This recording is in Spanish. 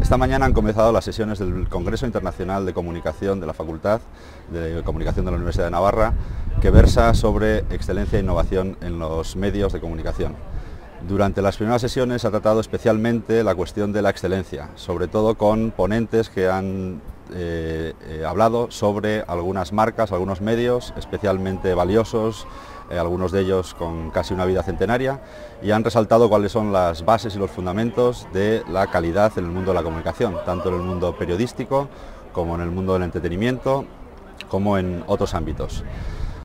Esta mañana han comenzado las sesiones del Congreso Internacional de Comunicación de la Facultad de Comunicación de la Universidad de Navarra, que versa sobre excelencia e innovación en los medios de comunicación. Durante las primeras sesiones se ha tratado especialmente la cuestión de la excelencia, sobre todo con ponentes que han hablado sobre algunas marcas, algunos medios especialmente valiosos, algunos de ellos con casi una vida centenaria, y han resaltado cuáles son las bases y los fundamentos de la calidad en el mundo de la comunicación, tanto en el mundo periodístico como en el mundo del entretenimiento, como en otros ámbitos.